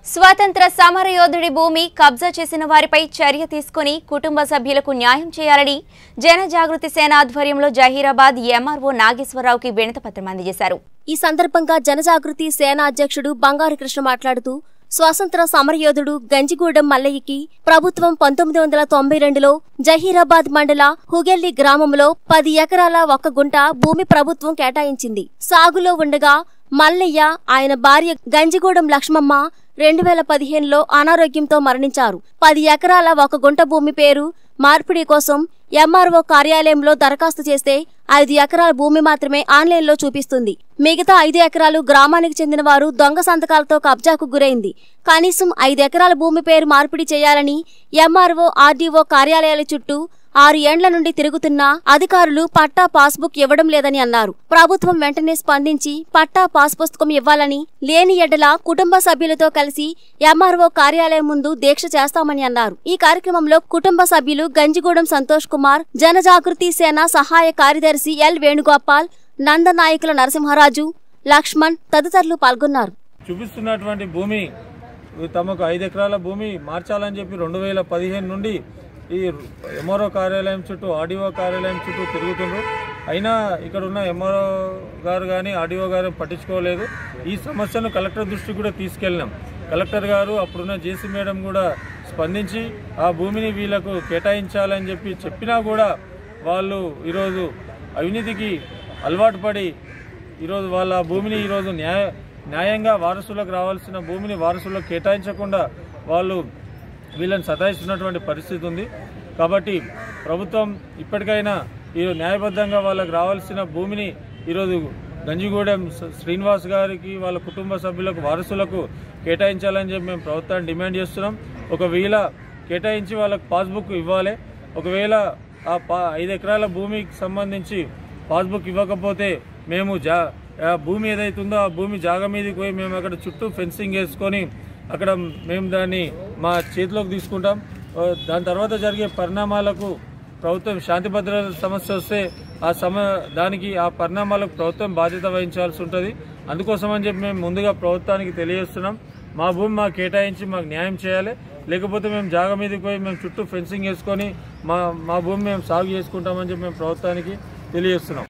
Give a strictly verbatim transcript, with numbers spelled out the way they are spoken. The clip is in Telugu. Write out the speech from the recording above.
స్వాతంత్ర సమరయోధుడి భూమి కబ్జా చేసిన వారిపై చర్య తీసుకుని కుటుంబ సభ్యులకు న్యాయం చేయాలని జనజాగృతి సేన ఆధ్వర్యంలో జహీరాబాద్ ఎంఆర్ఓ నాగేశ్వరరావుకి వినతిపత్రం అందజేశారు। ఈ సందర్భంగా జనజాగృతి సేన అధ్యక్షుడు బంగారు కృష్ణ మాట్లాడుతూ స్వాతంత్ర సమరయోధుడు గంజిగూడెం మల్లయ్యకి ప్రభుత్వం పంతొమ్మిది వందల తొంభై రెండులో జహీరాబాద్ మండల హుగెల్లి గ్రామంలో పది ఎకరాల ఒక్క గుంట భూమి ప్రభుత్వం కేటాయించింది। సాగులో ఉండగా మల్లయ్య ఆయన భార్య గంజిగూడెం లక్ష్మమ్మ రెండు వేల పదిహేనులో అనారోగ్యంతో మరణించారు। పది ఎకరాల ఒక గుంట భూమి పేరు మార్పిడి కోసం ఎంఆర్ఓ కార్యాలయంలో దరఖాస్తు చేస్తే ఐదు ఎకరాల భూమి మాత్రమే ఆన్లైన్లో చూపిస్తుంది। మిగతా ఐదు ఎకరాలు గ్రామానికి చెందిన వారు దొంగ సంతకాలతో కబ్జాకు గురైంది। కనీసం ఐదు ఎకరాల భూమి పేరు మార్పిడి చేయాలని ఎంఆర్ఓ ఆర్డీఓ కార్యాలయాల చుట్టూ ఆరు ఏండ్ల నుండి తిరుగుతున్న అధికారులు పట్టా పాస్బుక్ ఇవ్వడం లేదని అన్నారు। ప్రభుత్వం వెంటనే స్పందించి పట్టా పాస్ పుస్తకం ఇవ్వాలని, లేని ఎడల కుటుంబ సభ్యులతో కలిసి ఎంఆర్ఓ కార్యాలయం ముందు దీక్ష చేస్తామని అన్నారు। ఈ కార్యక్రమంలో కుటుంబ సభ్యులు గంజిగూడెం సంతోష్ కుమార్, జనజాగృతి సేన సహాయ కార్యదర్శి ఎల్ వేణుగోపాల్, నందనాయకుల నరసింహరాజు, లక్ష్మణ్ తదితరులు పాల్గొన్నారు। చూపిస్తున్నటువంటి భూమి తమకు ఐదు ఎకరాల భూమి మార్చాలని చెప్పి రెండు వేల పదిహేను నుండి ఈ ఎంఆర్ఓ కార్యాలయం చుట్టూ ఆర్డీఓ కార్యాలయం చుట్టూ తిరుగుతుండ్రు। అయినా ఇక్కడ ఉన్న ఎంఆర్ఓ గారు కానీ ఆర్డీఓ గారు పట్టించుకోలేదు। ఈ సమస్యను కలెక్టర్ దృష్టికి కూడా తీసుకెళ్ళినాం। కలెక్టర్ గారు అప్పుడున్న జేసీ మేడం కూడా స్పందించి ఆ భూమిని వీళ్ళకు కేటాయించాలని చెప్పి చెప్పినా కూడా వాళ్ళు ఈరోజు అవినీతికి అలవాటు పడి ఈరోజు వాళ్ళ భూమిని ఈరోజు న్యాయ న్యాయంగా వారసులకు రావాల్సిన భూమిని వారసులకు కేటాయించకుండా వాళ్ళు వీళ్ళని సతాయిస్తున్నటువంటి పరిస్థితి ఉంది। కాబట్టి ప్రభుత్వం ఇప్పటికైనా ఈ న్యాయబద్ధంగా వాళ్ళకు రావాల్సిన భూమిని ఈరోజు గంజిగూడెం శ్రీనివాస్ గారికి వాళ్ళ కుటుంబ సభ్యులకు వారసులకు కేటాయించాలని చెప్పి మేము ప్రభుత్వాన్ని డిమాండ్ చేస్తున్నాం। ఒకవేళ కేటాయించి వాళ్ళకు పాస్బుక్ ఇవ్వాలి। ఒకవేళ ఆ పా ఐదు ఎకరాల భూమికి సంబంధించి పాస్బుక్ ఇవ్వకపోతే మేము జా భూమి ఏదైతుందో ఆ భూమి జాగా మీదకి పోయి మేము అక్కడ చుట్టూ ఫెన్సింగ్ వేసుకొని అక్కడ మేము దాన్ని మా చేతిలోకి తీసుకుంటాం। దాని తర్వాత జరిగే పరిణామాలకు ప్రభుత్వం శాంతి భద్రతల సమస్య వస్తే ఆ సమ దానికి ఆ పరిణామాలకు ప్రభుత్వం బాధ్యత వహించాల్సి ఉంటుంది। అందుకోసం అని చెప్పి మేము ముందుగా ప్రభుత్వానికి తెలియజేస్తున్నాం, మా భూమి మాకు కేటాయించి మాకు న్యాయం చేయాలి, లేకపోతే మేము జాగా మీదకి పోయి మేము చుట్టూ ఫెన్సింగ్ వేసుకొని మా మా భూమి మేము సాగు చేసుకుంటామని చెప్పి మేము ప్రభుత్వానికి తెలియజేస్తున్నాం।